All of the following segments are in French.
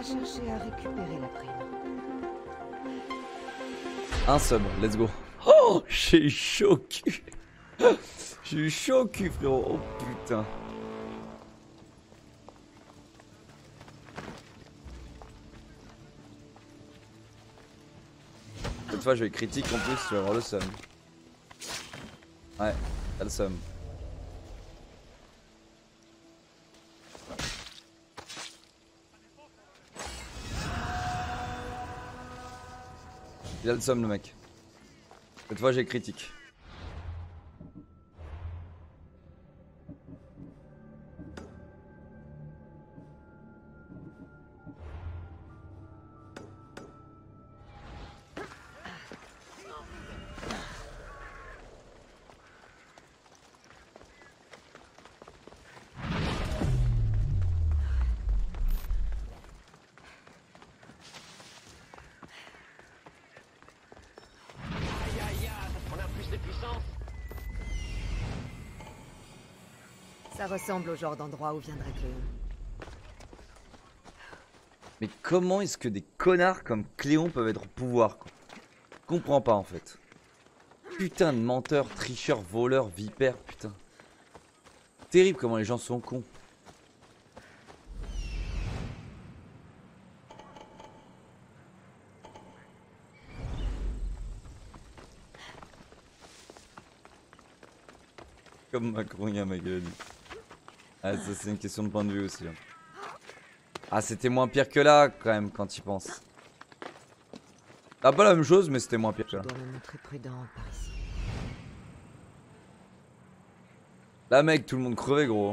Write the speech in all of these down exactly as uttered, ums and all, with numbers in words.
chercher à récupérer la prime. Un sub, let's go. Oh, j'ai eu chaud au cul. J'ai eu chaud au cul, frérot. Oh putain. Cette fois, je vais critique en plus, tu vas avoir le seum. Ouais, t'as le seum. Il a le seum, le mec. Cette fois, j'ai critique. Ça ressemble au genre d'endroit où viendrait Cléon. Mais comment est-ce que des connards comme Cléon peuvent être au pouvoir, quoi? Je comprends pas en fait. Putain de menteur, tricheur, voleur, vipère, putain. Terrible comment les gens sont cons. Comme Macron, il y a ma gueule. Ah, ça c'est une question de point de vue aussi. Hein. Ah, c'était moins pire que là quand même quand il pense. Ah, pas la même chose, mais c'était moins pire que là. Je dois me montrer prudent par ici. Là, mec, tout le monde crevait, gros.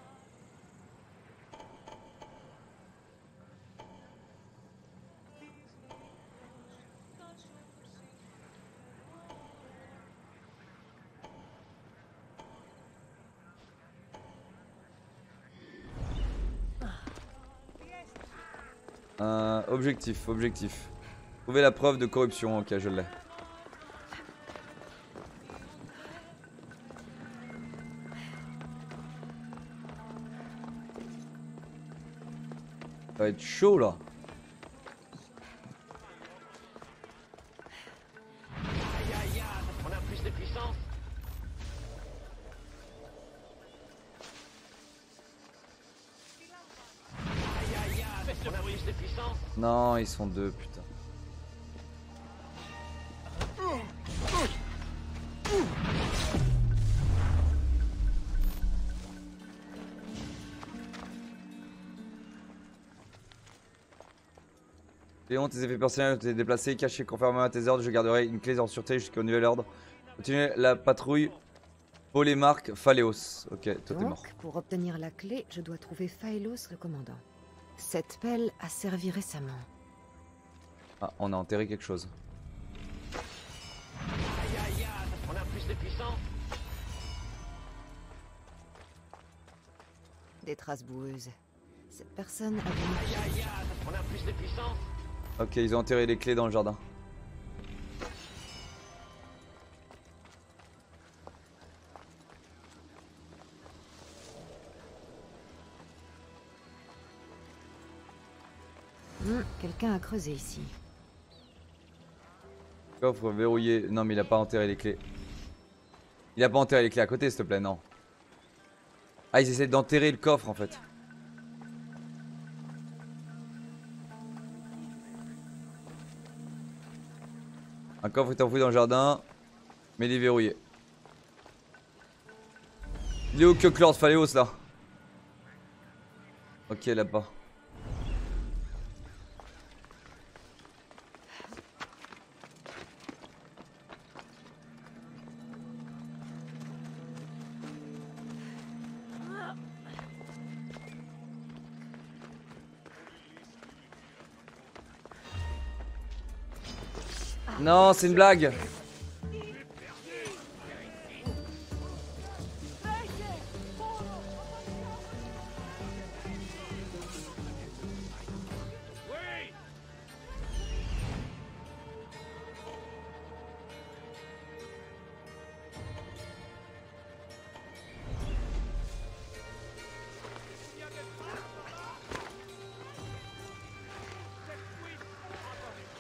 Euh, objectif, objectif. Trouver la preuve de corruption, ok, je l'ai. Ça va être chaud là. Aïe aïe aïe, on a plus de puissance. Aïe aïe aïe, on a plus de puissance. Non, ils sont deux, putain. Léon, tes effets personnels ont été déplacés, cachés conformément à tes ordres. Je garderai une clé en sûreté jusqu'au nouvel ordre. Continuez la patrouille. Polémarque Phaléos. Ok, toi t'es mort. Donc, pour obtenir la clé, je dois trouver Phaélos, le commandant. Cette pelle a servi récemment. Ah, on a enterré quelque chose. Aïe aïe aïe, on a plus de puissance. Des traces boueuses. Cette personne a vu... Aïe aïe aïe, on a plus de puissance. Ok, ils ont enterré les clés dans le jardin. Hmm, quelqu'un a creusé ici. Coffre verrouillé. Non, mais il a pas enterré les clés. Il a pas enterré les clés à côté, s'il te plaît, non. Ah, ils essaient d'enterrer le coffre en fait. Un coffre est enfoui dans le jardin, mais il est verrouillé. Il est où que Lord Phaléos là? Ok, là-bas. Non, c'est une blague.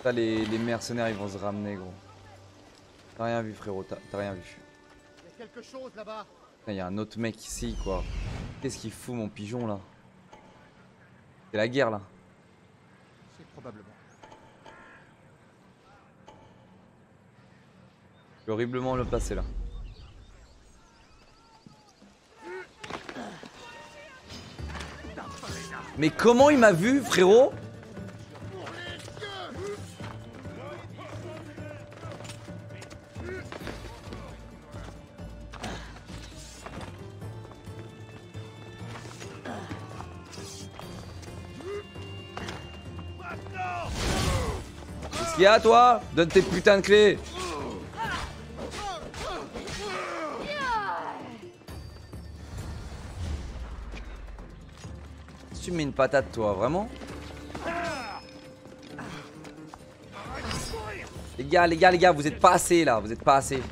Là, les, les mercenaires ils vont se ramener, gros. T'as rien vu, frérot, t'as rien vu. Il y a quelque chose là-bas. Il y a un autre mec ici, quoi. Qu'est-ce qu'il fout, mon pigeon, là? C'est la guerre, là. C'est probablement. Je vais horriblement le passer, là. Mais comment il m'a vu, frérot? Qu'est-ce qu'il y a, toi? Donne tes putains de clés. Tu mets une patate, toi, vraiment? Les gars, les gars, les gars, vous êtes pas assez là, vous êtes pas assez.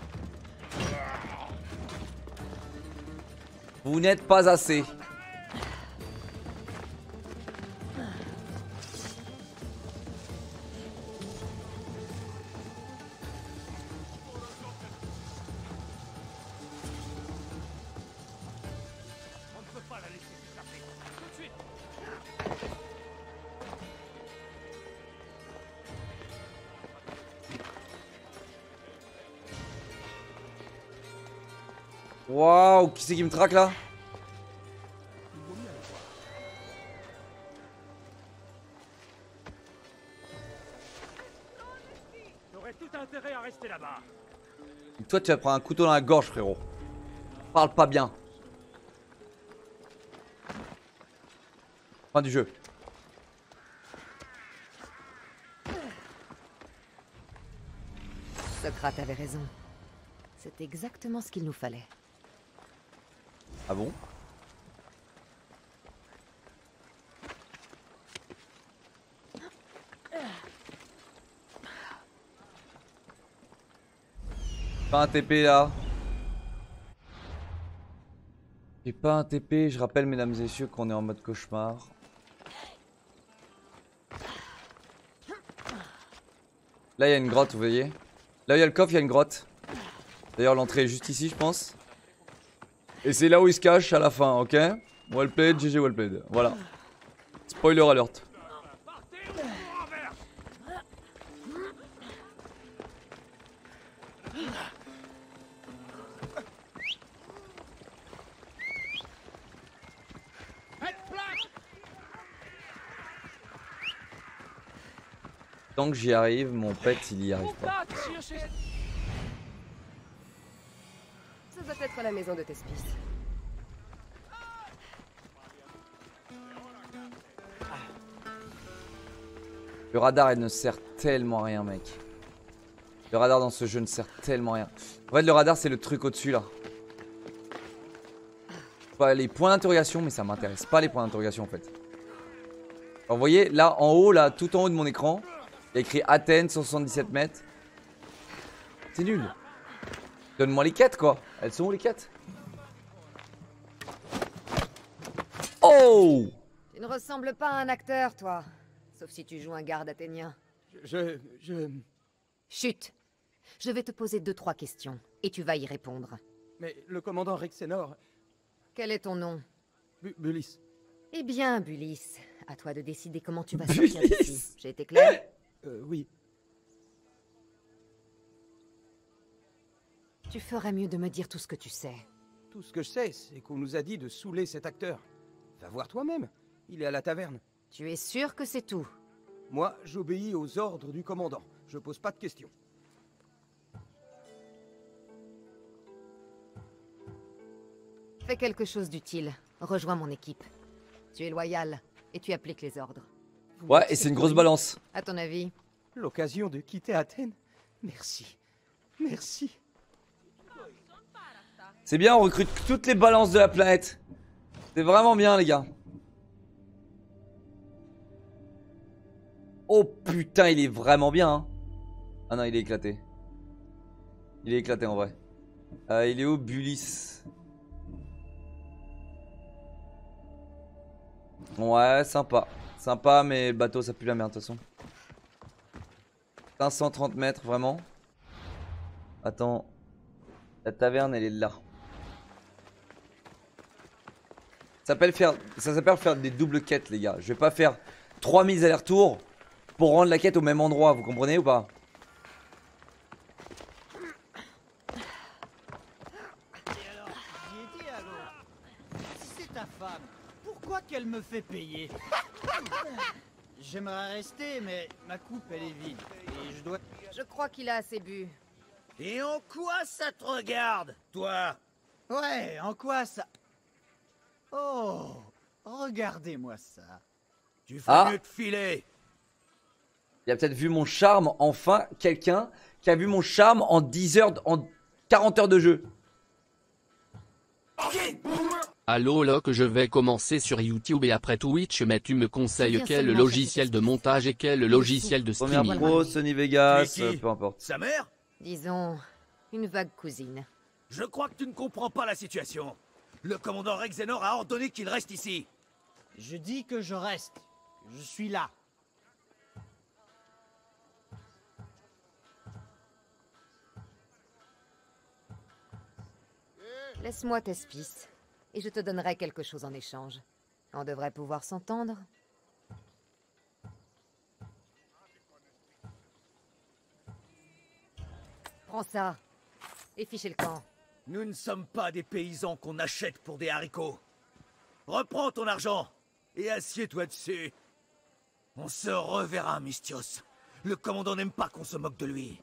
Vous n'êtes pas assez. Waouh, qui c'est qui me traque là? T'aurais tout intérêt à rester là-bas. Et toi, tu vas prendre un couteau dans la gorge, frérot. Parle pas bien. Fin du jeu. Socrate avait raison. C'est exactement ce qu'il nous fallait. Ah bon? Pas un T P là. J'ai pas un T P, je rappelle mesdames et messieurs qu'on est en mode cauchemar. Là il y a une grotte, vous voyez. Là il y a le coffre, il y a une grotte. D'ailleurs l'entrée est juste ici je pense. Et c'est là où il se cache à la fin, ok? Well played, G G well played. Voilà. Spoiler alert. Tant que j'y arrive, mon pet il y arrive pas. Ça doit être la maison de Thespis. Le radar il ne sert tellement à rien, mec. Le radar dans ce jeu ne sert tellement à rien. En fait le radar c'est le truc au dessus là. Pas les points d'interrogation, mais ça m'intéresse pas les points d'interrogation en fait. Alors vous voyez là en haut, là tout en haut de mon écran, il y a écrit Athènes cent soixante-dix-sept mètres. C'est nul. Donne-moi les quêtes quoi. Elles sont où les quêtes? Oh! Tu ne ressembles pas à un acteur, toi. Sauf si tu joues un garde athénien. Je... je... Chut! Je vais te poser deux, trois questions, et tu vas y répondre. Mais le commandant Rexenor... Quel est ton nom? Bu Bulis. Eh bien, Bulis, à toi de décider comment tu vas sortir d'ici. J'ai été clair? Euh, oui. Tu ferais mieux de me dire tout ce que tu sais. Tout ce que je sais, c'est qu'on nous a dit de saouler cet acteur. Va voir toi-même. Il est à la taverne. Tu es sûr que c'est tout? Moi, j'obéis aux ordres du commandant. Je pose pas de questions. Fais quelque chose d'utile. Rejoins mon équipe. Tu es loyal, et tu appliques les ordres. Vous Ouais, et c'est une grosse balance. À ton avis? L'occasion de quitter Athènes. Merci. Merci. C'est bien, on recrute toutes les balances de la planète. C'est vraiment bien les gars. Oh putain, il est vraiment bien hein. Ah non, il est éclaté. Il est éclaté en vrai. Euh, il est où Bulis? Ouais, sympa. Sympa, mais bateau ça pue la merde de toute façon. cinq cent trente mètres, vraiment. Attends. La taverne, elle est là. Ça s'appelle faire, ça s'appelle faire des doubles quêtes, les gars. Je vais pas faire trois mille allers-retours pour rendre la quête au même endroit, vous comprenez ou pas? Et alors, j'y ai dit à l'autre. Si c'est ta femme, pourquoi qu'elle me fait payer? J'aimerais rester, mais ma coupe elle est vide. Et je dois... Je crois qu'il a assez bu. Et en quoi ça te regarde, toi? Ouais, en quoi ça... Oh, regardez-moi ça. Tu fais Ah. mieux de filer. Il a peut-être vu mon charme, enfin, quelqu'un qui a vu mon charme en dix heures, en quarante heures de jeu. Allo Locke, je vais commencer sur YouTube et après Twitch, mais tu me conseilles Viens quel seulement logiciel chercher de cette montage et quel logiciel de Première streaming? Pro, Sony Vegas, Tu es qui euh, peu importe. Sa mère? Disons, une vague cousine. Je crois que tu ne comprends pas la situation. Le commandant Rexenor a ordonné qu'il reste ici. Je dis que je reste. Je suis là. Laisse-moi t'espice, et je te donnerai quelque chose en échange. On devrait pouvoir s'entendre. Prends ça, et fichez le camp. Nous ne sommes pas des paysans qu'on achète pour des haricots. Reprends ton argent et assieds-toi dessus. On se reverra, Mystios. Le commandant n'aime pas qu'on se moque de lui.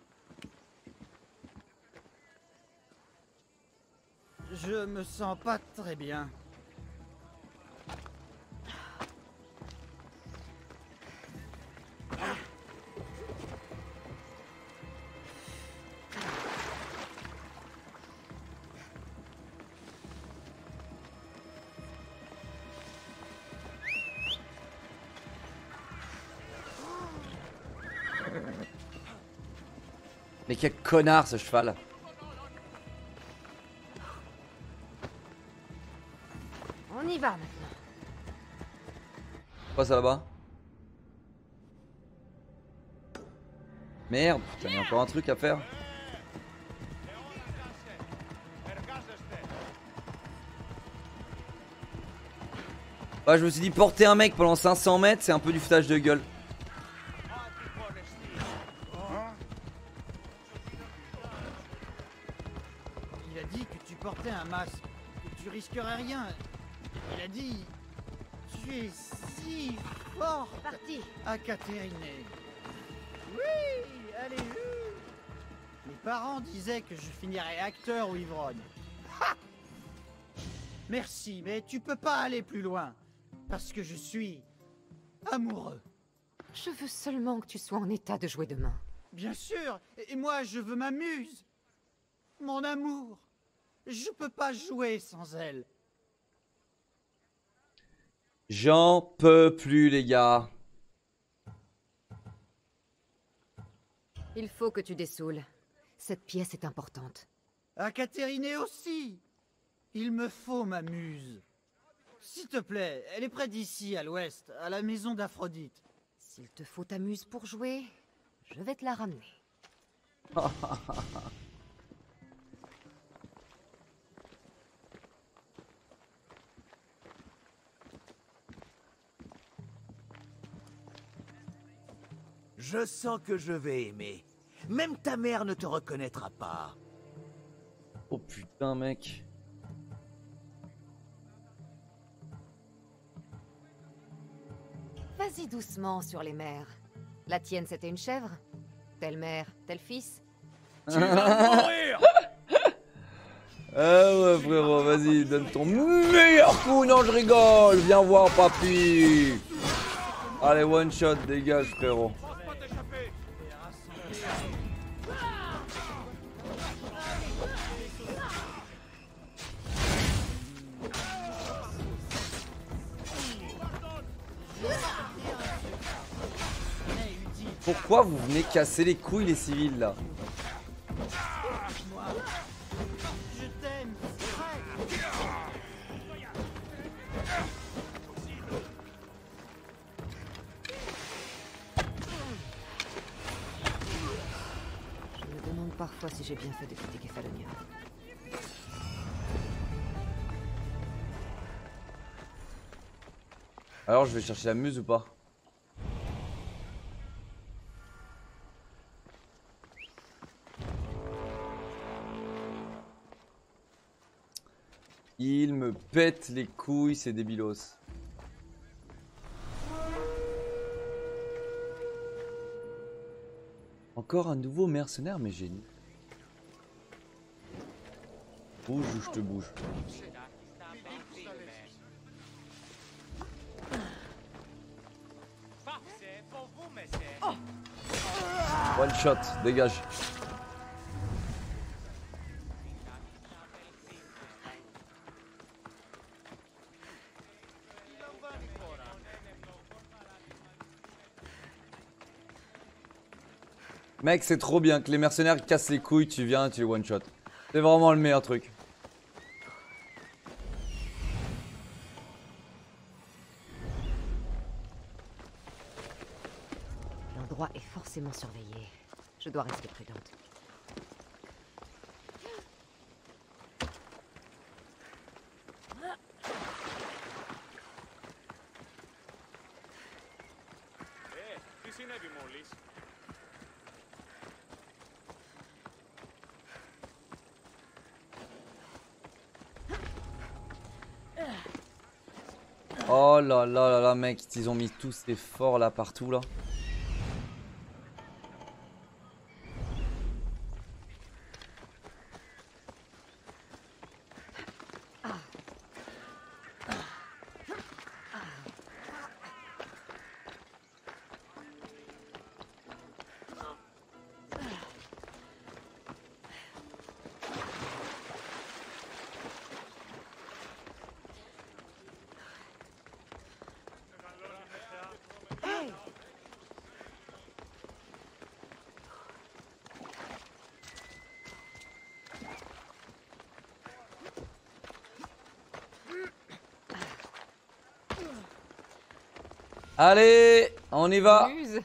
Je me sens pas très bien. Mais quel connard ce cheval. On y va maintenant. Quoi ça là-bas? Merde, putain, il y a encore un truc à faire. Ouais, je me suis dit porter un mec pendant cinq cents mètres, c'est un peu du foutage de gueule. Il a dit que tu portais un masque, que tu risquerais rien. Il a dit... Tu es si fort Parti. à Catherine. Oui, allez, oui. Mes parents disaient que je finirais acteur ou ivrogne. Ha! Merci, mais tu peux pas aller plus loin. Parce que je suis... amoureux. Je veux seulement que tu sois en état de jouer demain. Bien sûr, et moi je veux ma muse. Mon amour. Je peux pas jouer sans elle. J'en peux plus les gars. Il faut que tu dessoules. Cette pièce est importante. À Catherine aussi. Il me faut ma muse. S'il te plaît, elle est près d'ici, à l'ouest, à la maison d'Aphrodite. S'il te faut ta muse pour jouer, je vais te la ramener. Je sens que je vais aimer. Même ta mère ne te reconnaîtra pas. Oh putain mec. Vas-y doucement sur les mères. La tienne, c'était une chèvre? Telle mère, tel fils? Tu vas mourir. Ah ouais frérot, vas-y, donne ton meilleur coup. Non je rigole, viens voir papy. Allez one shot, dégage frérot. Pourquoi vous venez casser les couilles les civils là? Je t'aime. fois si j'ai bien fait de quitter Kefalonia. Alors je vais chercher la muse ou pas? Il me pète les couilles, c'est débilos. Encore un nouveau mercenaire, mais génie. Bouge ou je te bouge. One shot, dégage. Mec, c'est trop bien que les mercenaires cassent les couilles, tu viens, tu les one shot. C'est vraiment le meilleur truc. L'endroit est forcément surveillé. Je dois rester prudente. Oh là là là là mec, ils ont mis tous ces forts là partout là. Allez, on y va. Muse.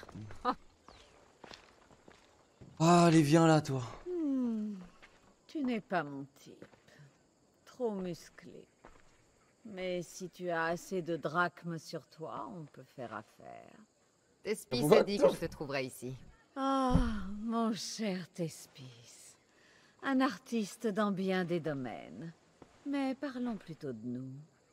Ah, allez, viens là, toi. Hmm, tu n'es pas mon type. Trop musclé. Mais si tu as assez de drachmes sur toi, on peut faire affaire. Thespis What a dit que je te trouverais ici. Ah, mon cher Thespis. Un artiste dans bien des domaines. Mais parlons plutôt de nous.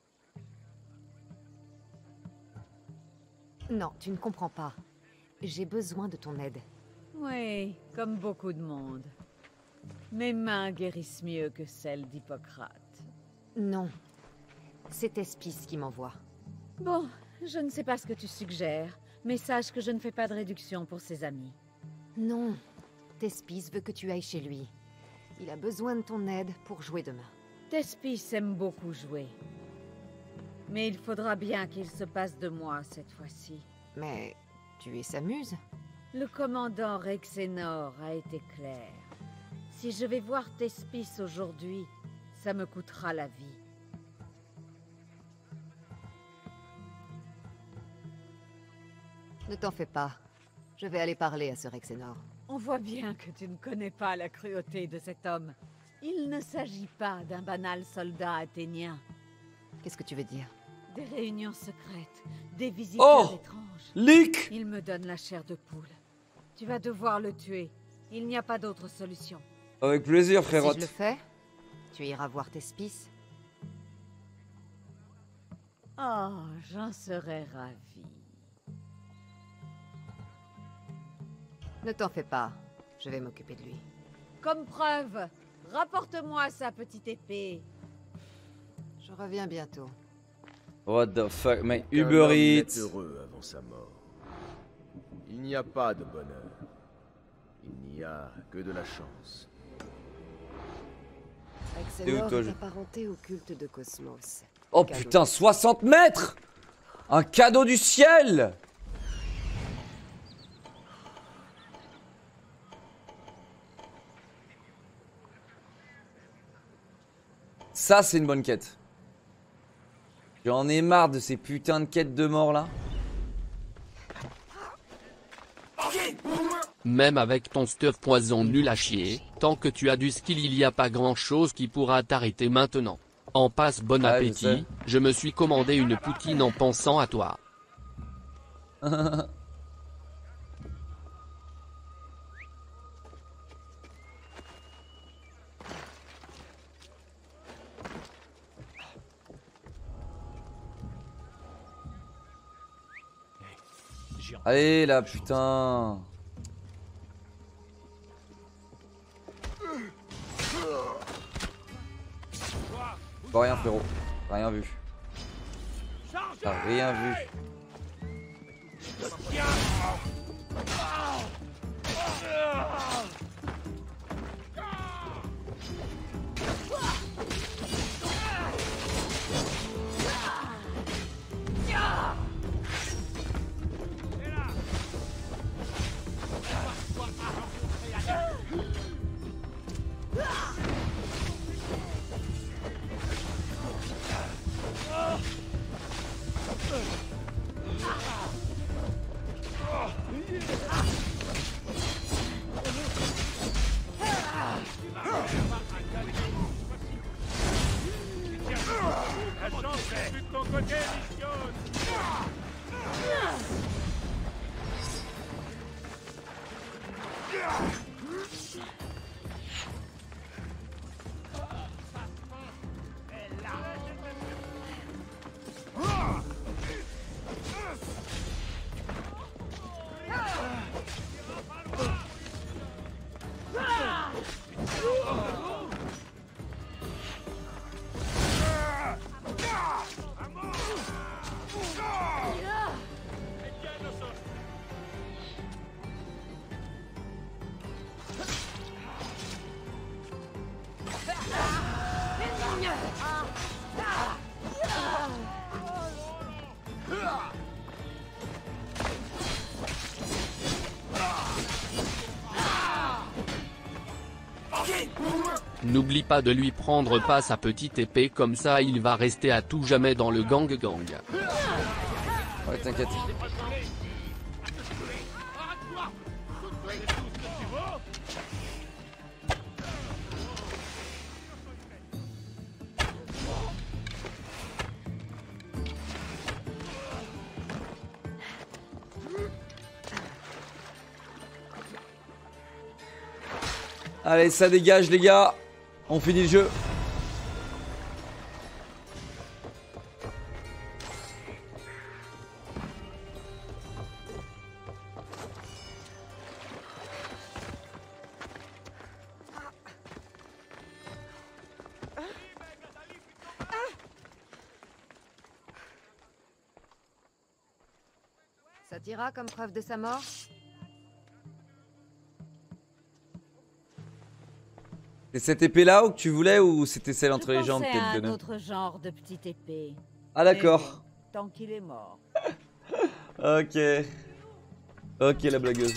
Non, tu ne comprends pas. J'ai besoin de ton aide. Oui, comme beaucoup de monde. Mes mains guérissent mieux que celles d'Hippocrate. Non. C'est Thespis qui m'envoie. Bon, je ne sais pas ce que tu suggères, mais sache que je ne fais pas de réduction pour ses amis. Non. Thespis veut que tu ailles chez lui. Il a besoin de ton aide pour jouer demain. Thespis aime beaucoup jouer. Mais il faudra bien qu'il se passe de moi cette fois-ci. Mais tu es sa muse? Le commandant Rexenor a été clair. Si je vais voir Thespis aujourd'hui, ça me coûtera la vie. Ne t'en fais pas. Je vais aller parler à ce Rexenor. On voit bien que tu ne connais pas la cruauté de cet homme. Il ne s'agit pas d'un banal soldat athénien. Qu'est-ce que tu veux dire? Des réunions secrètes, des visiteurs Oh étranges. Leak. Il me donne la chair de poule. Tu vas devoir le tuer. Il n'y a pas d'autre solution. Avec plaisir, Si frérot. je le fais, tu iras voir Thespis. Oh, j'en serais ravie. Ne t'en fais pas. Je vais m'occuper de lui. Comme preuve, rapporte-moi sa petite épée. Je reviens bientôt. What the fuck, mec, Qu'un Uber homme n'est Eats. heureux avant sa mort. Il n'y a pas de bonheur. Il n'y a que de la chance. Rexenor toi, est je- apparenté au culte de Cosmos. Oh Cadeau. putain, soixante mètres. Un cadeau du ciel. Ça, c'est une bonne quête. J'en ai marre de ces putains de quêtes de mort là. Même avec ton stuff poison nul à chier, Tant que tu as du skill, il n'y a pas grand chose qui pourra t'arrêter maintenant. En passe, bon Ouais, je appétit, sais. je, je me suis commandé une poutine en pensant à toi. Allez là, putain. Pas rien, frérot. T'as rien vu. T'as rien vu. N'oublie pas de lui prendre pas sa petite épée, comme ça il va rester à tout jamais dans le gang gang. Ouais, t'inquiète. Allez, ça dégage les gars. On finit le jeu. Ça t'ira comme preuve de sa mort? C'est cette épée là ou que tu voulais ou c'était celle entre les jambes Je que pensais à te un donnais? autre genre de petite épée. Ah d'accord. Tant qu'il est mort. Ok. Ok la blagueuse.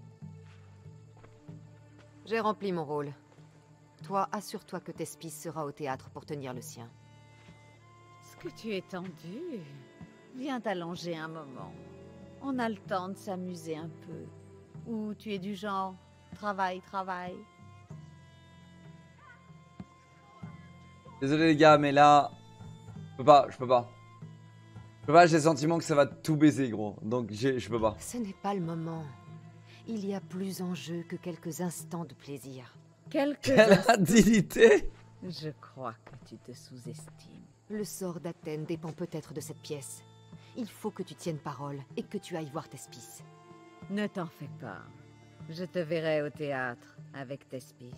J'ai rempli mon rôle. Toi, assure-toi que Thespis sera au théâtre pour tenir le sien. Est-ce que tu es tendu? Viens t'allonger un moment. On a le temps de s'amuser un peu. Ou tu es du genre travail, travail. Désolé les gars, mais là, je peux pas, je peux pas. Je peux pas, j'ai le sentiment que ça va tout baiser gros, donc j'ai- je peux pas. Ce n'est pas le moment. Il y a plus en jeu que quelques instants de plaisir. Quelques Quelle instants. indignité! Je crois que tu te sous-estimes. Le sort d'Athènes dépend peut-être de cette pièce. Il faut que tu tiennes parole et que tu ailles voir Thespis. Ne t'en fais pas. Je te verrai au théâtre avec Thespis.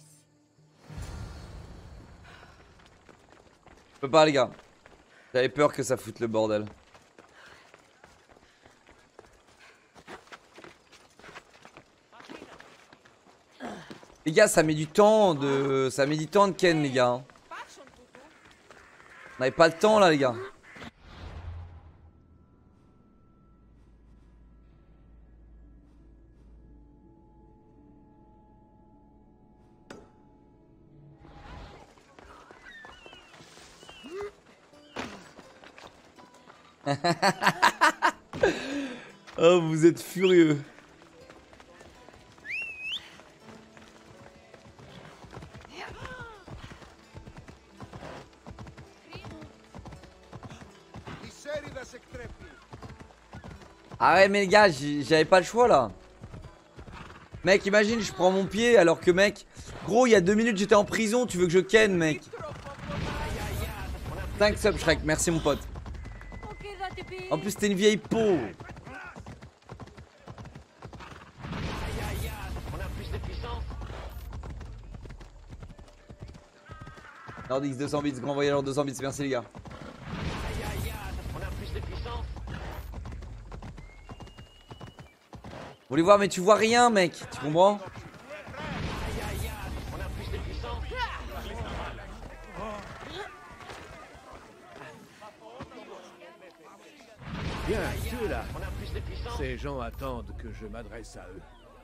Je peux pas les gars. J'avais peur que ça foute le bordel. Les gars, ça met du temps de... Ça met du temps de ken les gars. On n'avait pas le temps là les gars. Oh, vous êtes furieux. Ah ouais mais les gars, j'avais pas le choix là. Mec, imagine, je prends mon pied alors que mec... Gros, il y a deux minutes j'étais en prison, tu veux que je ken mec. cinq subs Shrek, merci mon pote. En plus t'es une vieille peau. Nordix deux cents bits, grand voyageur deux cents bits, merci les gars. Vous voulez voir mais tu vois rien mec, tu comprends? Bien, tu es là. Ces gens attendent que je m'adresse à eux.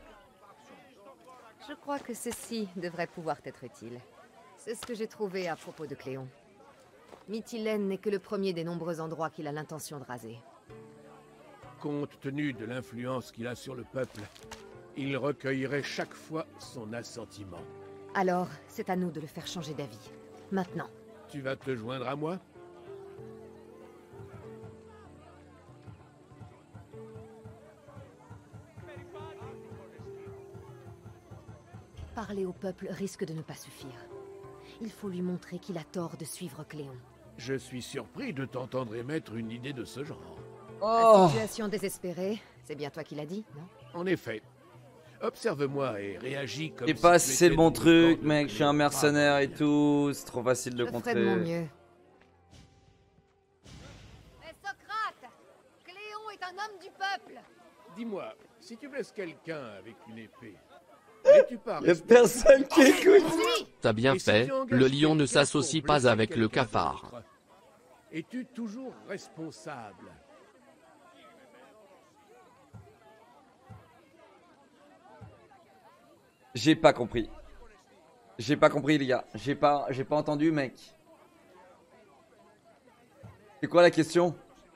Je crois que ceci devrait pouvoir t'être utile. C'est ce que j'ai trouvé à propos de Cléon. Mytilène n'est que le premier des nombreux endroits qu'il a l'intention de raser. Compte tenu de l'influence qu'il a sur le peuple, il recueillerait chaque fois son assentiment. Alors, c'est à nous de le faire changer d'avis. Maintenant. Tu vas te joindre à moi? Parler au peuple risque de ne pas suffire. Il faut lui montrer qu'il a tort de suivre Cléon. Je suis surpris de t'entendre émettre une idée de ce genre. Oh. La situation désespérée, c'est bien toi qui l'as dit, non? En effet. Observe-moi et réagis comme Et si pas tu si c'est étais le bon dans truc, camp de mec, je suis un Cléopâtre. mercenaire et tout, c'est trop facile de Je contrer. ferai de mon mieux. Mais Socrate, Cléon est un homme du peuple. Dis-moi, si tu blesses quelqu'un avec une épée, n'es-tu pas Y'a responsable? personne qui écoute. T'as bien Et si fait, tu engages le lion ne quelqu'un s'associe pour pas blesser avec le quelqu'un cafard. d'autre, es-tu toujours responsable? J'ai pas compris. J'ai pas compris les gars. J'ai pas, j'ai pas entendu mec. C'est quoi la question?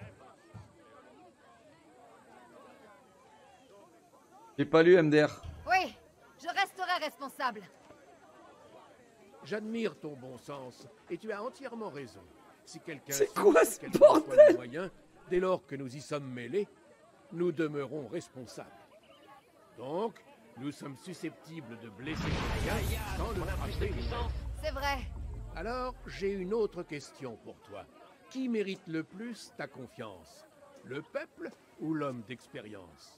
J'ai pas lu M D R. Oui, je resterai responsable. J'admire ton bon sens, et tu as entièrement raison. Si quelqu'un C'est souffre, quoi ce quel que soit bordel le moyen, dès lors que nous y sommes mêlés, nous demeurons responsables. Donc, nous sommes susceptibles de blesser quelqu'un sans le frapper nous-mêmes. C'est vrai. Alors, j'ai une autre question pour toi. Qui mérite le plus ta confiance? Le peuple ou l'homme d'expérience?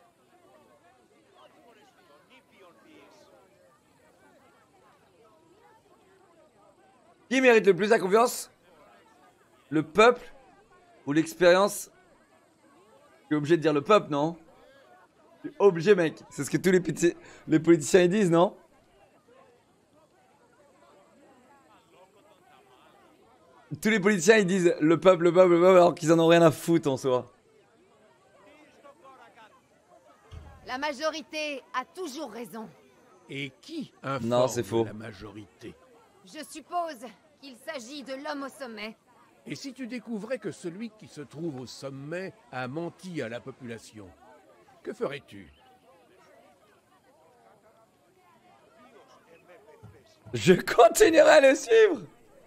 Qui mérite le plus la confiance? Le peuple ou l'expérience? Je suis obligé de dire le peuple, non? Je suis obligé, mec. C'est ce que tous les, petits, les politiciens ils disent, non? Tous les politiciens ils disent le peuple, le peuple, le peuple, alors qu'ils en ont rien à foutre en soi. La majorité a toujours raison. Et qui informe Non, c'est faux. la majorité? Je suppose qu'il s'agit de l'homme au sommet. Et si tu découvrais que celui qui se trouve au sommet a menti à la population, que ferais-tu? Je continuerai à le suivre.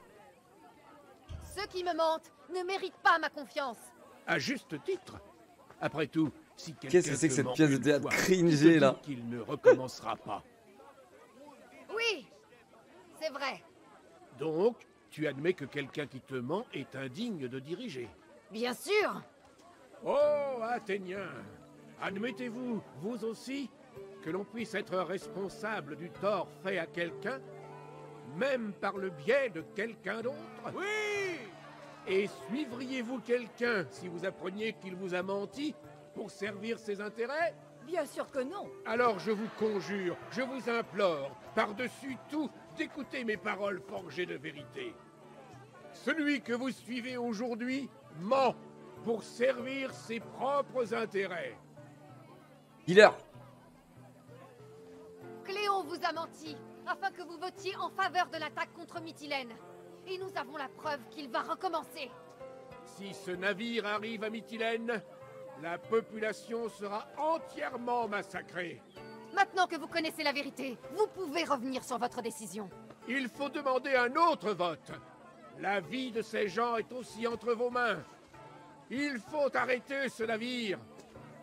Ceux qui me mentent ne méritent pas ma confiance. À juste titre. Après tout, si quelqu'un Qu'est-ce que c'est que te cette ment pièce de une théâtre fois, cringée, qui te dit là? qu'il ne recommencera pas. Oui, c'est vrai. Donc, tu admets que quelqu'un qui te ment est indigne de diriger. Bien sûr. Oh, Athéniens! Admettez-vous, vous aussi, que l'on puisse être responsable du tort fait à quelqu'un, même par le biais de quelqu'un d'autre? Oui! Et suivriez-vous quelqu'un si vous appreniez qu'il vous a menti pour servir ses intérêts? Bien sûr que non. Alors je vous conjure, je vous implore, par-dessus tout, d'écouter mes paroles forgées de vérité. Celui que vous suivez aujourd'hui ment pour servir ses propres intérêts. Killer. Cléon vous a menti, afin que vous votiez en faveur de l'attaque contre Mytilène. Et nous avons la preuve qu'il va recommencer. Si ce navire arrive à Mytilène, la population sera entièrement massacrée. Maintenant que vous connaissez la vérité, vous pouvez revenir sur votre décision. Il faut demander un autre vote. La vie de ces gens est aussi entre vos mains. Il faut arrêter ce navire.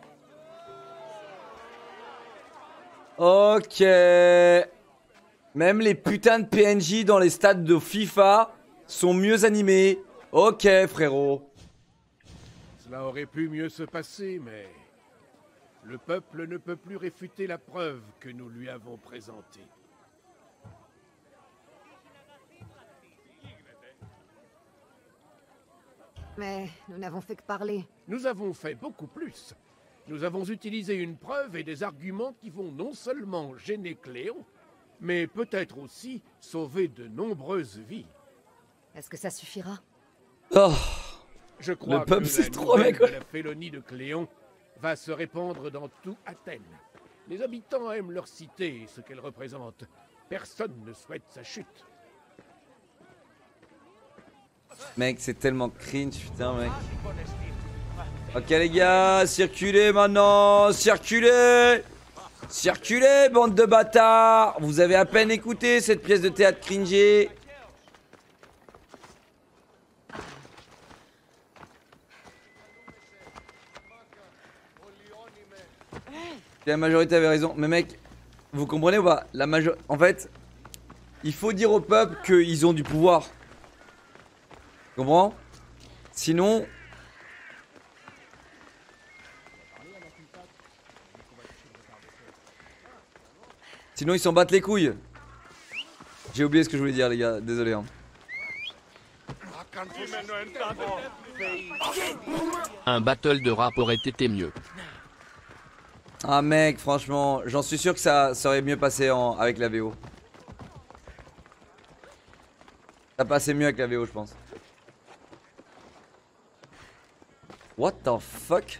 Ok. Même les putains de P N J dans les stades de FIFA sont mieux animés. Ok, frérot. Cela aurait pu mieux se passer, mais... le peuple ne peut plus réfuter la preuve que nous lui avons présentée. Mais nous n'avons fait que parler. Nous avons fait beaucoup plus. Nous avons utilisé une preuve et des arguments qui vont non seulement gêner Cléon, mais peut-être aussi sauver de nombreuses vies. Est-ce que ça suffira? Oh. Je crois Le peuple, que c'est la trop, nouvelle mec, ouais. de la félonie de Cléon va se répandre dans tout Athènes. Les habitants aiment leur cité et ce qu'elle représente. Personne ne souhaite sa chute. Mec, c'est tellement cringe, putain, mec. Ok, les gars, circulez maintenant. Circulez. Circulez, bande de bâtards. Vous avez à peine écouté cette pièce de théâtre cringée. La majorité avait raison. Mais mec, vous comprenez ou pas? La major... En fait, il faut dire au peuple qu'ils ont du pouvoir. Tu comprends? Sinon... Sinon ils s'en battent les couilles. J'ai oublié ce que je voulais dire les gars, désolé hein. Un battle de rap aurait été mieux. Ah mec, franchement, j'en suis sûr que ça, ça aurait mieux passé en, avec la V O. Ça passait mieux avec la V O je pense. What the fuck?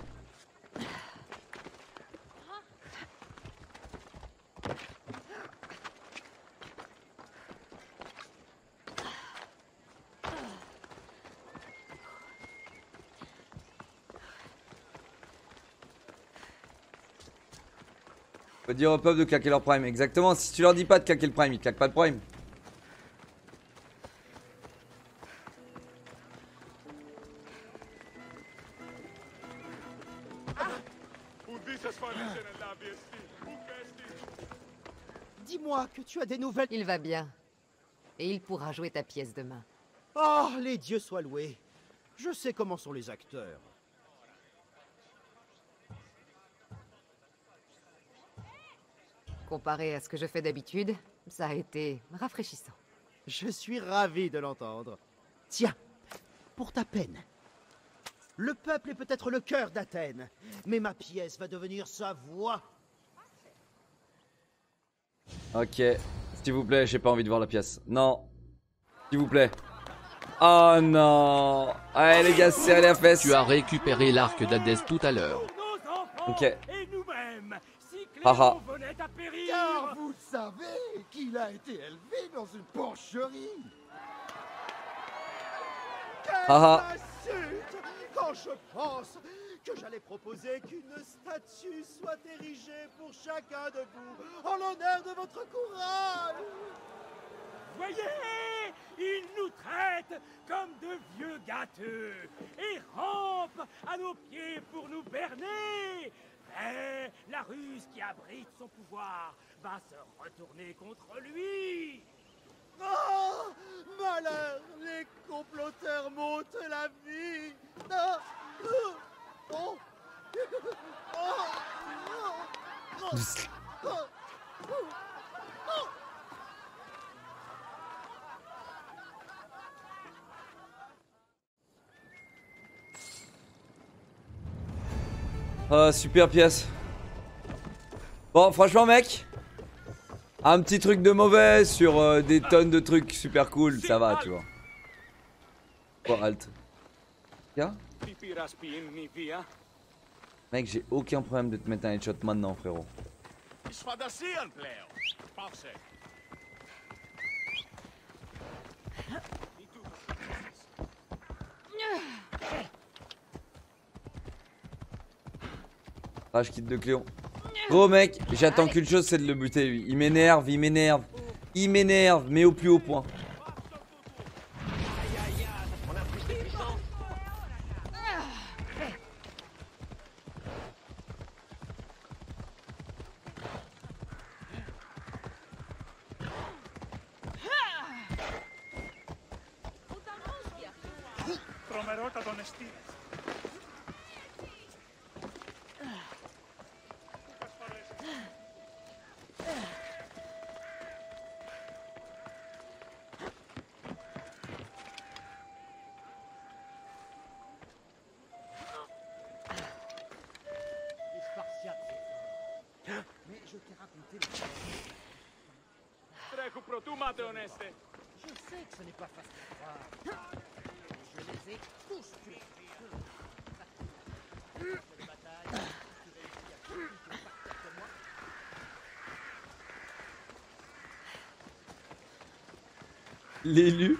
Faut dire au peuple de claquer leur prime, exactement. Si tu leur dis pas de claquer le prime, ils claquent pas le prime. Dis-moi que tu as des nouvelles. Il va bien. Et il pourra jouer ta pièce demain. Oh, les dieux soient loués. Je sais comment sont les acteurs. Comparé à ce que je fais d'habitude, ça a été rafraîchissant. Je suis ravi de l'entendre. Tiens, pour ta peine. Le peuple est peut-être le cœur d'Athènes, mais ma pièce va devenir sa voix. Ok, s'il vous plaît, j'ai pas envie de voir la pièce. Non, s'il vous plaît. Oh non. Allez les gars, serrez la fesse. Tu as récupéré l'arc d'Hadès tout à l'heure. Ok. Et nous-mêmes, si Haha. Cléon venait à périr. Car vous savez qu'il a été élevé dans une porcherie. Haha. Insulte quand je pense que j'allais proposer qu'une statue soit érigée pour chacun de vous en l'honneur de votre courage. Voyez, ils nous traitent comme de vieux gâteux et rampent à nos pieds pour nous berner. Mais la ruse qui abrite son pouvoir va se retourner contre lui. Oh, malheur, les comploteurs montent la vie. Ah, oh, oh, oh, oh, oh, oh. Oh, super pièce. Bon, franchement, mec, un petit truc de mauvais sur euh, des tonnes de trucs super cool, ça va, tu vois. Oh, alt. Tiens. Mec, j'ai aucun problème de te mettre un headshot maintenant, frérot. Ah, je quitte de Cléon. Gros mec, j'attends qu'une chose, c'est de le buter lui. Il m'énerve, il m'énerve. Il m'énerve, mais au plus haut point. Mais je t'ai raconté le... Recupero tu mate oneste. Je sais que ce n'est pas facile. Je les ai tous tués. L'élu.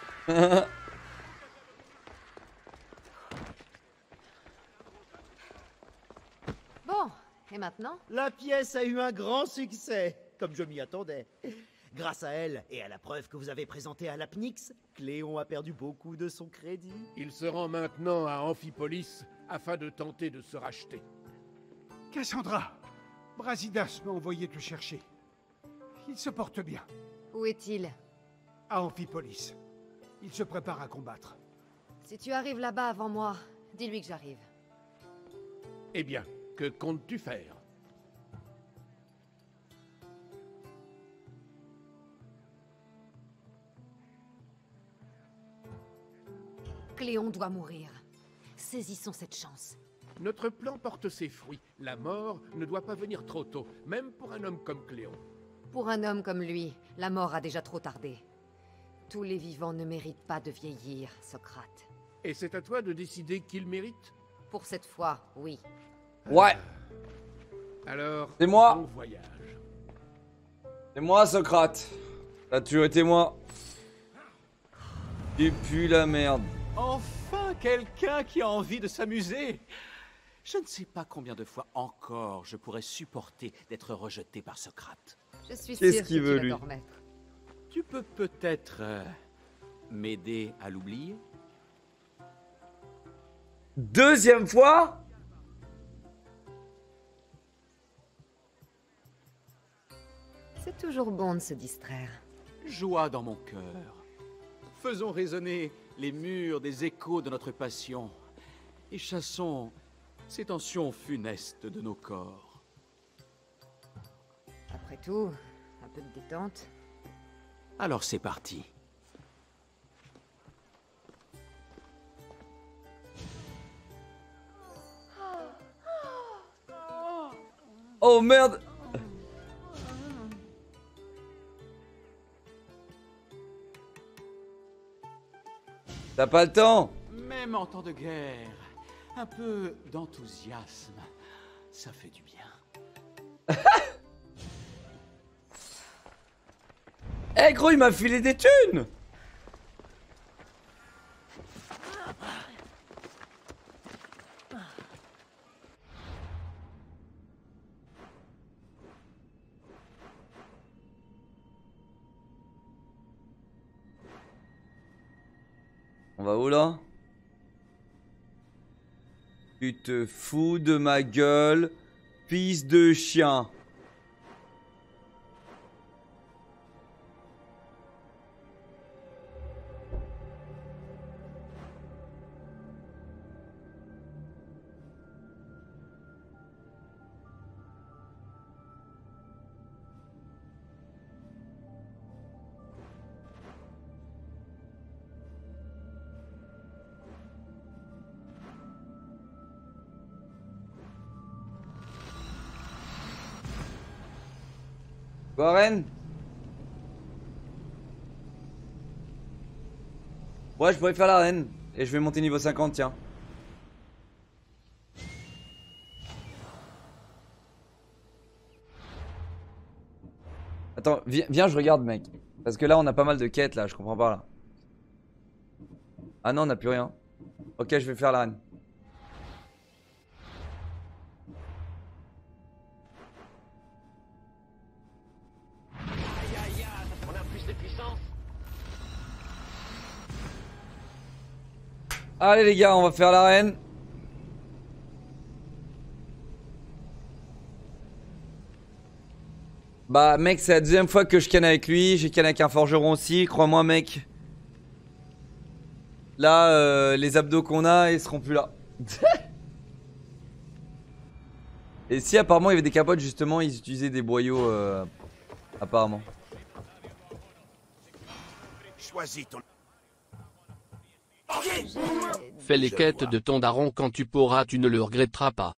Bon, et maintenant? La pièce a eu un grand succès, comme je m'y attendais. Grâce à elle, et à la preuve que vous avez présentée à l'Apnix, Cléon a perdu beaucoup de son crédit. Il se rend maintenant à Amphipolis afin de tenter de se racheter. Cassandra, Brasidas m'a envoyé te chercher. Il se porte bien. Où est-il? À Amphipolis. Il se prépare à combattre. Si tu arrives là-bas avant moi, dis-lui que j'arrive. Eh bien, que comptes-tu faire? Cléon doit mourir. Saisissons cette chance. Notre plan porte ses fruits. La mort ne doit pas venir trop tôt, même pour un homme comme Cléon. Pour un homme comme lui, la mort a déjà trop tardé. Tous les vivants ne méritent pas de vieillir, Socrate. Et c'est à toi de décider qui le mérite? Pour cette fois, oui. Ouais. Alors, c'est moi. bon voyage. C'est moi, Socrate. T'as toujours été moi. Tu pues la merde. Enfin, quelqu'un qui a envie de s'amuser. Je ne sais pas combien de fois encore je pourrais supporter d'être rejeté par Socrate. Je suis Qu'est-ce sûre que qu'il tu veut, vas lui t'en remettre. Tu peux peut-être euh, m'aider à l'oublier? Deuxième fois? C'est toujours bon de se distraire. Joie dans mon cœur. Faisons résonner les murs des échos de notre passion et chassons ces tensions funestes de nos corps. Après tout, un peu de détente. Alors c'est parti. Oh merde! T'as pas le temps? Même en temps de guerre, un peu d'enthousiasme, ça fait du bien. Eh hey, gros, il m'a filé des thunes! On va où là? Tu te fous de ma gueule, fils de chien. Quoi, Ren? Ouais, je pourrais faire la reine. Et je vais monter niveau cinquante, tiens. Attends, viens, viens, je regarde, mec. Parce que là, on a pas mal de quêtes, là. Je comprends pas, là. Ah non, on n'a plus rien. Ok, je vais faire la reine. Allez les gars, on va faire l'arène. Bah mec, c'est la deuxième fois que je canne avec lui. J'ai canne avec un forgeron aussi, crois-moi mec. Là, euh, les abdos qu'on a, ils seront plus là. Et si apparemment il y avait des capotes, justement, ils utilisaient des boyaux, euh, apparemment. Choisis ton... Fais les quêtes de ton daron quand tu pourras, tu ne le regretteras pas.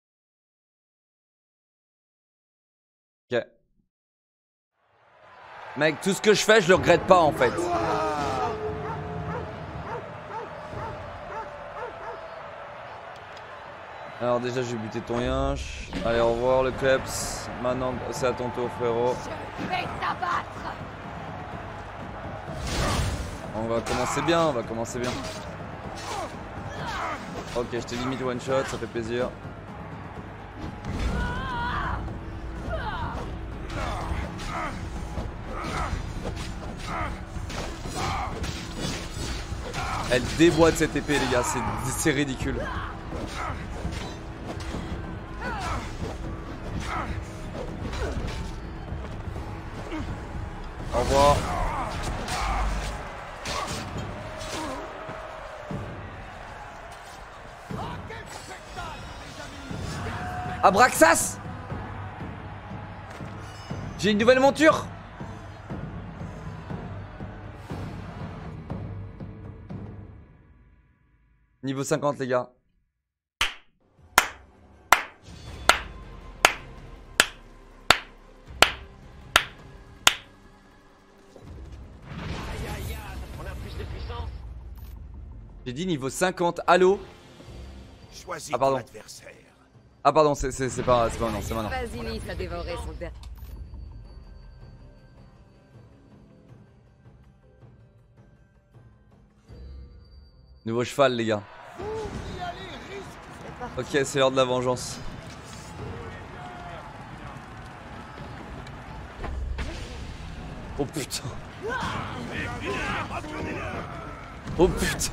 Ok. Mec, tout ce que je fais, je le regrette pas en fait. Alors déjà j'ai buté ton yinche. Allez, au revoir le kleps. Maintenant c'est à ton tour frérot. Je vais t'abattre. On va commencer bien, on va commencer bien. Ok, je t'ai limite one shot, ça fait plaisir. Elle déboîte cette épée les gars, c'est ridicule. Au revoir. Abraxas! J'ai une nouvelle monture! Niveau cinquante les gars. J'ai dit niveau cinquante, allô? Choisis ah pardon. ton adversaire. Ah pardon, c'est pas, pas maintenant, c'est maintenant. Basilis a dévoré son dernier. Nouveau cheval les gars. Ok, c'est l'heure de la vengeance. Oh putain. Oh putain.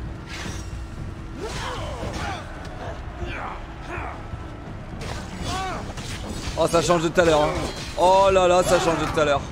Oh ça change de tout à l'heure hein. Oh là là ça change de tout à l'heure.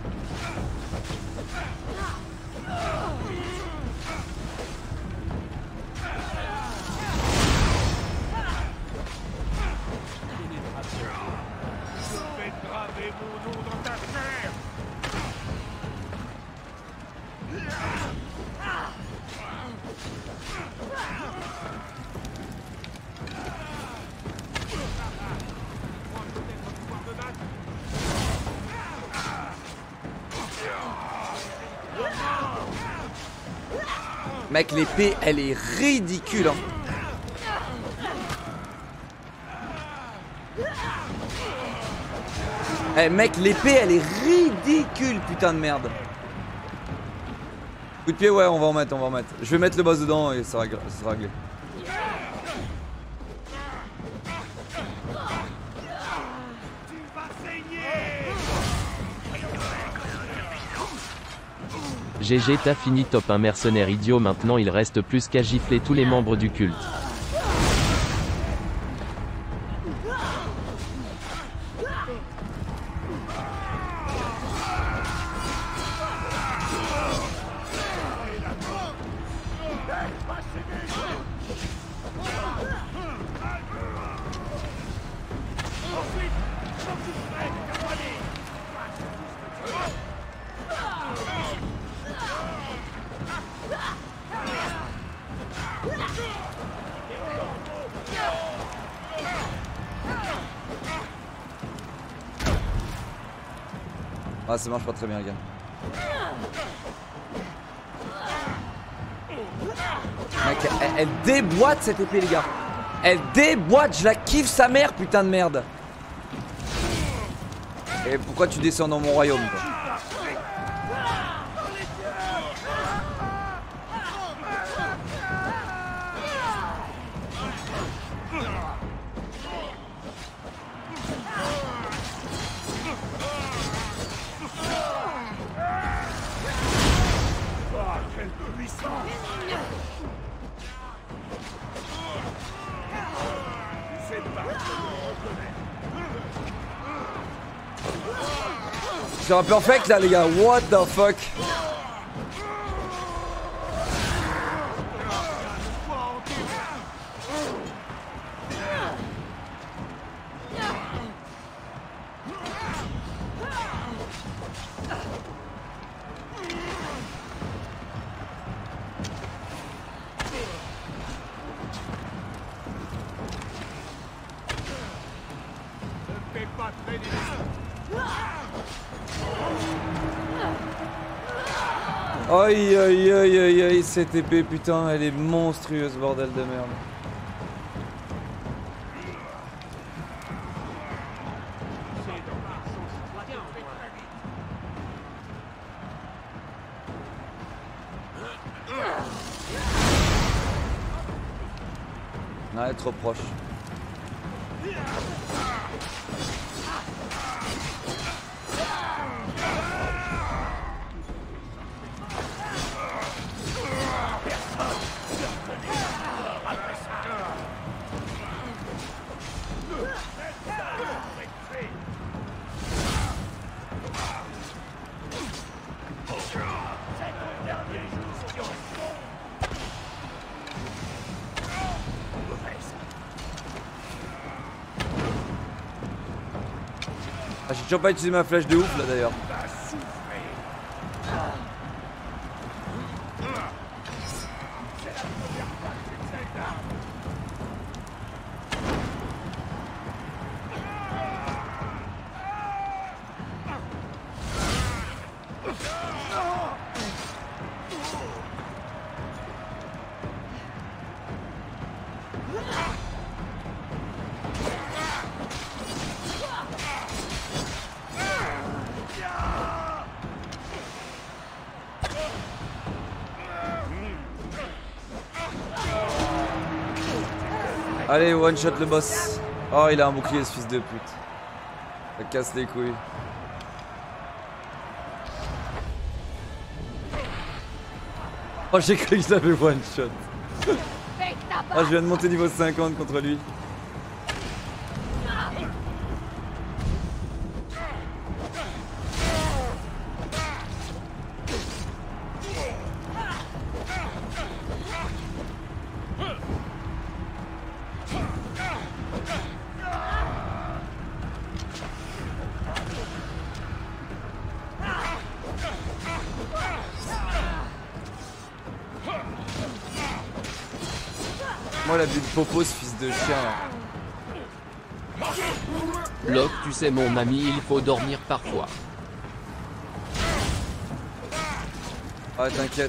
Mec, l'épée, elle est ridicule. Hein. Eh mec, l'épée, elle est ridicule, putain de merde. Coup de pied, ouais, on va en mettre, on va en mettre. Je vais mettre le boss dedans et ça sera réglé. G G t'as fini top un mercenaire idiot, maintenant il reste plus qu'à gifler tous les membres du culte. Ah ça marche pas très bien les gars. Mec, elle, elle déboîte cette épée les gars. Elle déboîte, je la kiffe sa mère putain de merde. Et pourquoi tu descends dans mon royaume quoi? C'est un perfect là les gars, what the fuck. pas traîner. Aïe aïe aïe aïe aïe, cette épée, putain, elle est monstrueuse, bordel de merde. Ouais, trop proche. Ah, j'ai toujours pas utilisé ma flèche de ouf là d'ailleurs. Allez, one shot le boss. Oh, il a un bouclier ce fils de pute. Ça casse les couilles. Oh, j'ai cru que je l'avais one shot. Oh, je viens de monter niveau cinquante contre lui. Moi la bulle popo ce fils de chien là. Locke, tu sais mon ami, il faut dormir parfois. Ah t'inquiète.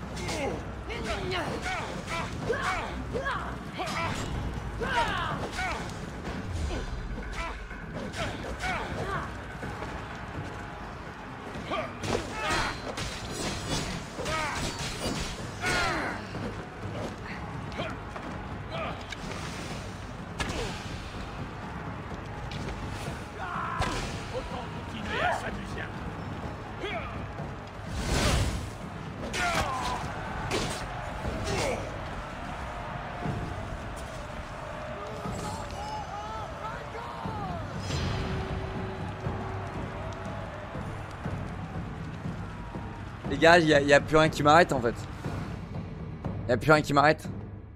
Les gars, il n'y a, a plus rien qui m'arrête en fait. Il n'y a plus rien qui m'arrête.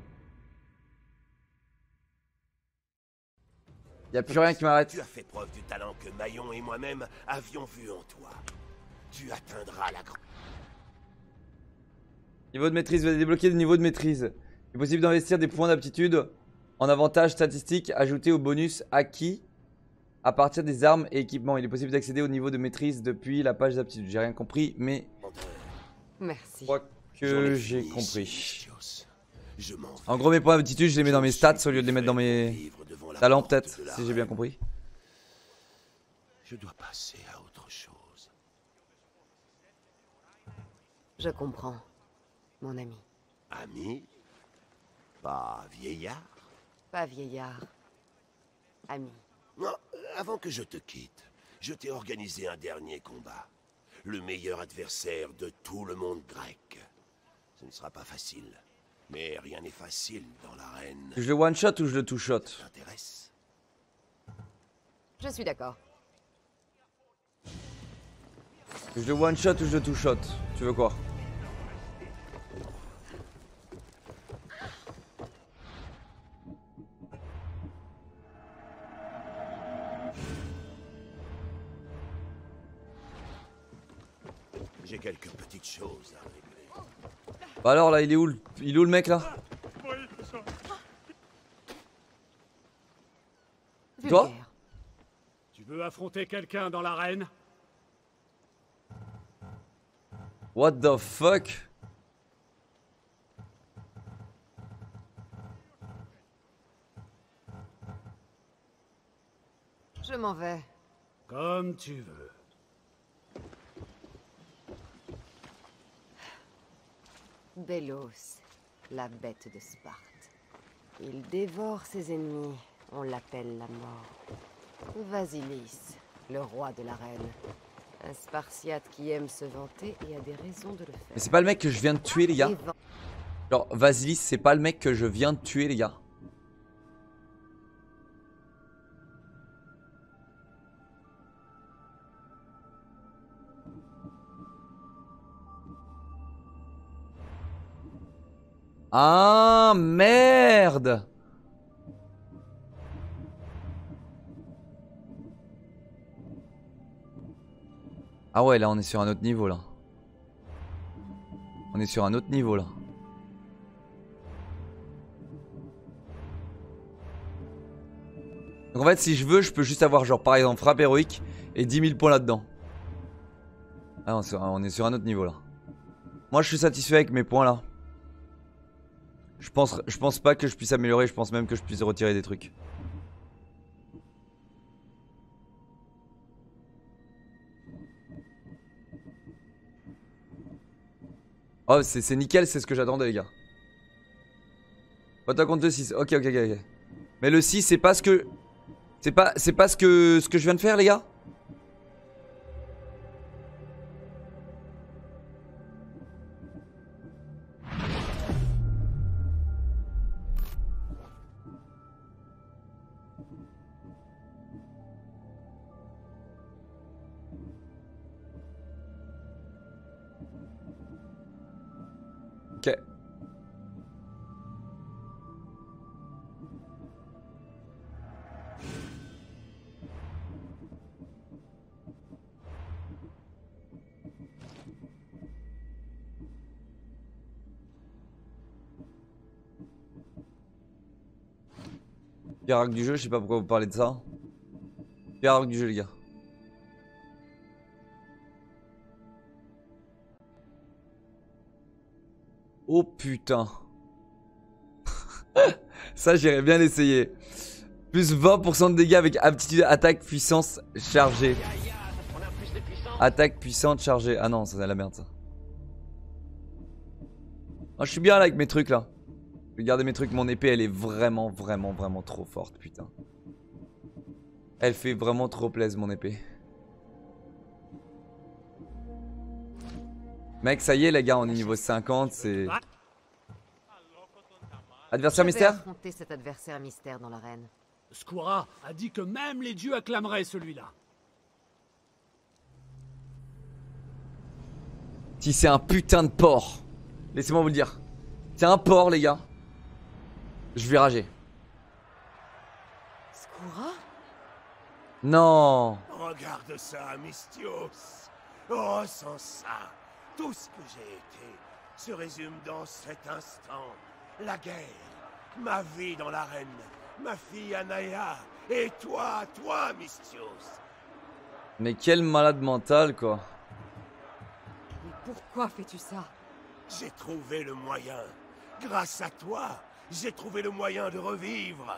Il n'y a plus rien qui m'arrête. Tu as fait preuve du talent que Maillon et moi-même avions vu en toi. Tu atteindras la grande... Niveau de maîtrise, vous allez débloquer le niveau de maîtrise. Il est possible d'investir des points d'aptitude en avantages statistiques ajoutés au bonus acquis à partir des armes et équipements. Il est possible d'accéder au niveau de maîtrise depuis la page d'aptitude. J'ai rien compris, mais... Merci. Je crois que j'ai compris. En gros, mes points d'aptitude, je les mets dans mes stats au lieu de les mettre dans mes talents, peut-être, si j'ai bien compris. Je dois passer à autre chose. Je comprends, mon ami. Ami? Pas vieillard? Pas vieillard. Ami. Non, avant que je te quitte, je t'ai organisé un dernier combat. Le meilleur adversaire de tout le monde grec. Ce ne sera pas facile, mais rien n'est facile dans l'arène. Je le one shot ou je le two shot? T'intéresse? Je suis d'accord. Je le one shot ou je le two shot? Tu veux quoi? J'ai quelques petites choses à régler. Bah alors là, il est où le, il est où le mec là? Toi? Tu veux affronter quelqu'un dans l'arène? What the fuck? Je m'en vais. Comme tu veux. Bélos, la bête de Sparte. Il dévore ses ennemis. On l'appelle la mort. Vasilis, le roi de l'arène. Un Spartiate qui aime se vanter et a des raisons de le faire. Mais c'est pas le mec que je viens de tuer, les gars. Genre, Vasilis, c'est pas le mec que je viens de tuer, les gars. Ah, merde! Ah ouais, là on est sur un autre niveau là. On est sur un autre niveau là. Donc en fait si je veux je peux juste avoir genre par exemple frappe héroïque et dix mille points là-dedans. Ah non, on est sur un autre niveau là. Moi je suis satisfait avec mes points là. Je pense, je pense pas que je puisse améliorer, je pense même que je puisse retirer des trucs. Oh c'est nickel, c'est ce que j'attendais les gars. Toi compte le six, ok ok ok ok. Mais le six c'est pas ce que... C'est pas, c'est pas ce que, ce que je viens de faire les gars. Ok. Pire arc du jeu, je sais pas pourquoi vous parlez de ça. Pire arc du jeu les gars. Oh putain. Ça j'irais bien l'essayer. Plus vingt pour cent de dégâts avec aptitude attaque puissance chargée. Attaque puissante chargée. Ah non, c'est la merde ça. Oh, je suis bien là avec mes trucs là. Je vais garder mes trucs. Mon épée elle est vraiment vraiment vraiment trop forte putain. Elle fait vraiment trop plaisir mon épée. Mec, ça y est les gars, on est niveau cinquante, c'est... Adversaire mystère ? Je vais affronter cet adversaire mystère dans l'arène. Skoura a dit que même les dieux acclameraient celui-là. Si c'est un putain de porc. Laissez-moi vous le dire. C'est un porc les gars. Je vais rager. Skoura ? Non. Regarde ça, Misthios. Ressens ça. Tout ce que j'ai été se résume dans cet instant. La guerre, ma vie dans l'arène, ma fille Anaya, et toi, toi, Misthios. Mais quel malade mental quoi. Mais pourquoi fais-tu ça? J'ai trouvé le moyen. Grâce à toi, j'ai trouvé le moyen de revivre.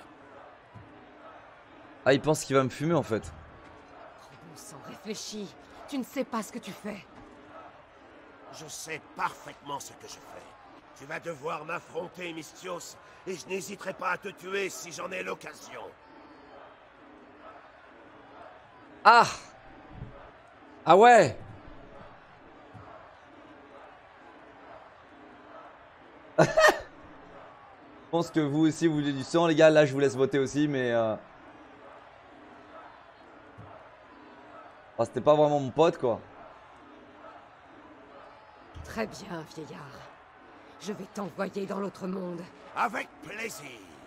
Ah, il pense qu'il va me fumer en fait. Oh bon sang, réfléchis. Tu ne sais pas ce que tu fais. Je sais parfaitement ce que je fais. Tu vas devoir m'affronter, Misthios, et je n'hésiterai pas à te tuer si j'en ai l'occasion. Ah. Ah ouais. Je pense que vous aussi vous voulez du sang les gars, là je vous laisse voter aussi mais... Euh... Ah, c'était pas vraiment mon pote quoi. Très bien, vieillard. Je vais t'envoyer dans l'autre monde. Avec plaisir.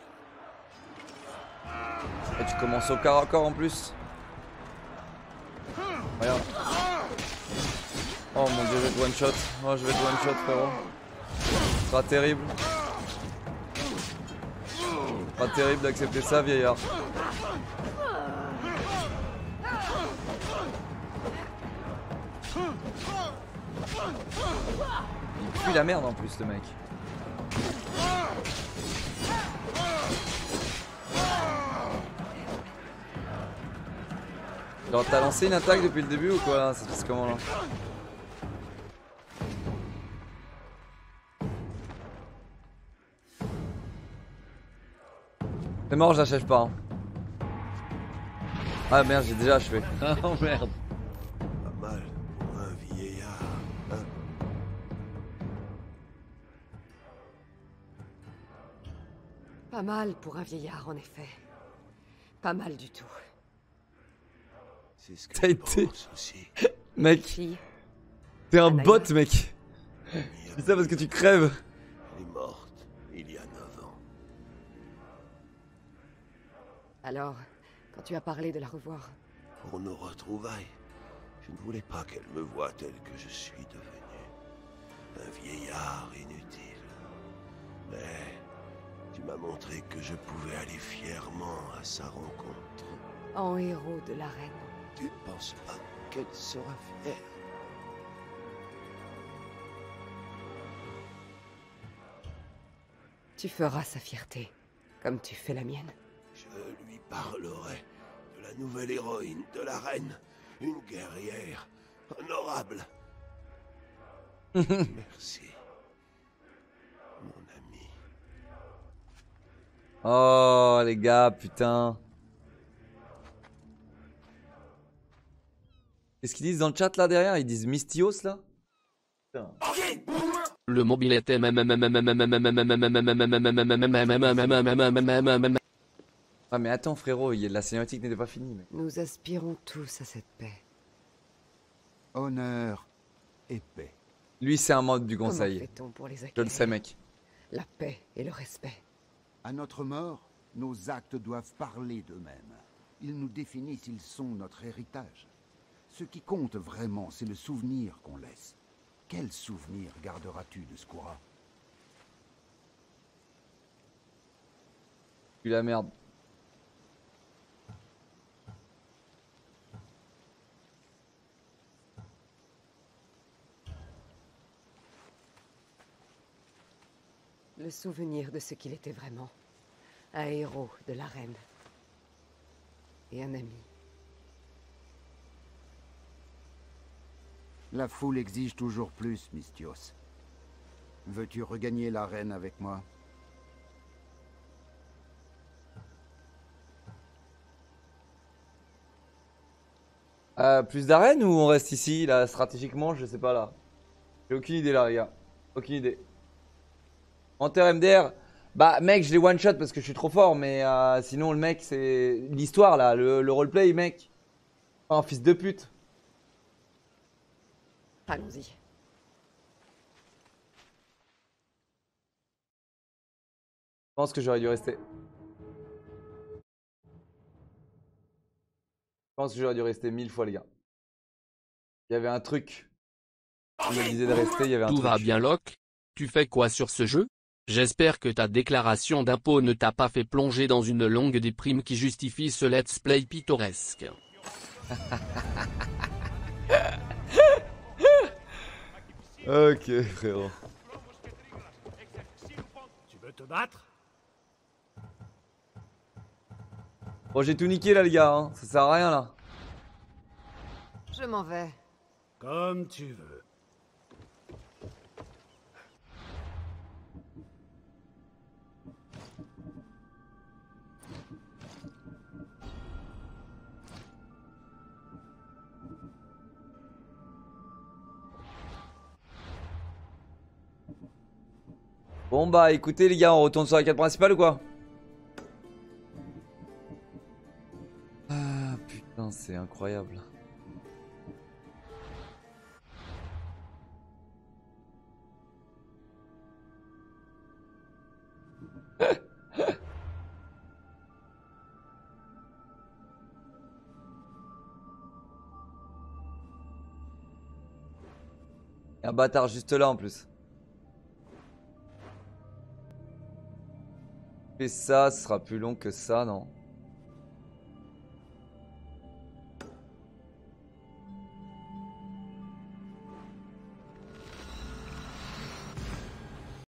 Et tu commences au corps à corps en plus. Regarde. Oh mon dieu, je vais te one shot. Oh, je vais te one shot frérot. Ce sera terrible. Ce sera terrible d'accepter ça, vieillard. Il pue la merde en plus le mec. Genre t'as lancé une attaque depuis le début ou quoi là? Ça se passe comment là? C'est mort, je l'achève pas. Hein. Ah merde, j'ai déjà achevé. Oh merde. Pas mal pour un vieillard, hein? Pas mal pour un vieillard, en effet. Pas mal du tout. C'est ce que T'as je été... pense aussi. Mec. T'es un bot mec. Je dis ça parce que tu crèves. Elle est morte il y a neuf ans. Alors, quand tu as parlé de la revoir, Pour nos retrouvailles, je ne voulais pas qu'elle me voie tel que je suis devenu. Un vieillard inutile. Mais tu m'as montré que je pouvais aller fièrement à sa rencontre. en héros de l'arène. Tu ne penses pas qu'elle sera fière? Tu feras sa fierté, comme tu fais la mienne. Je lui parlerai de la nouvelle héroïne de la reine, une guerrière honorable. Merci, mon ami. Oh les gars, putain. Qu'est-ce qu'ils disent dans le chat là derrière? Ils disent Mystios là? Putain. Le mobile était... Ah mais attends frérot, la cinématique n'était pas finie. Mec. Nous aspirons tous à cette paix. Honneur et paix. Lui c'est un membre du Comment conseil. fait-on pour les Je le acquérir? sais mec. La paix et le respect. À notre mort, nos actes doivent parler d'eux-mêmes. Ils nous définissent, ils sont notre héritage. Ce qui compte vraiment, c'est le souvenir qu'on laisse. Quel souvenir garderas-tu de Skura? Puis la merde. Le souvenir de ce qu'il était vraiment. Un héros de l'arène. Et un ami. La foule exige toujours plus, Mystios. Veux-tu regagner l'arène avec moi? Euh, plus d'arène ou on reste ici là stratégiquement? Je sais pas là. J'ai aucune idée là les gars. Aucune idée. Enter M D R. Bah mec je l'ai one shot parce que je suis trop fort mais euh, sinon le mec c'est l'histoire là, le, le roleplay mec. Oh fils de pute. Allons-y. Je pense que j'aurais dû rester. Je pense que j'aurais dû rester mille fois les gars. Il y avait un truc. On me disait de rester, il y avait un Tout truc. va bien Locke? Tu fais quoi sur ce jeu? J'espère que ta déclaration d'impôt ne t'a pas fait plonger dans une longue déprime qui justifie ce let's play pittoresque. Ok frérot. Tu veux te battre? Bon j'ai tout niqué là les gars, hein. Ça sert à rien là. Je m'en vais. Comme tu veux. Bon bah écoutez les gars, on retourne sur la quête principale ou quoi? Ah putain c'est incroyable. Un bâtard juste là en plus. Et ça, ce sera plus long que ça, non?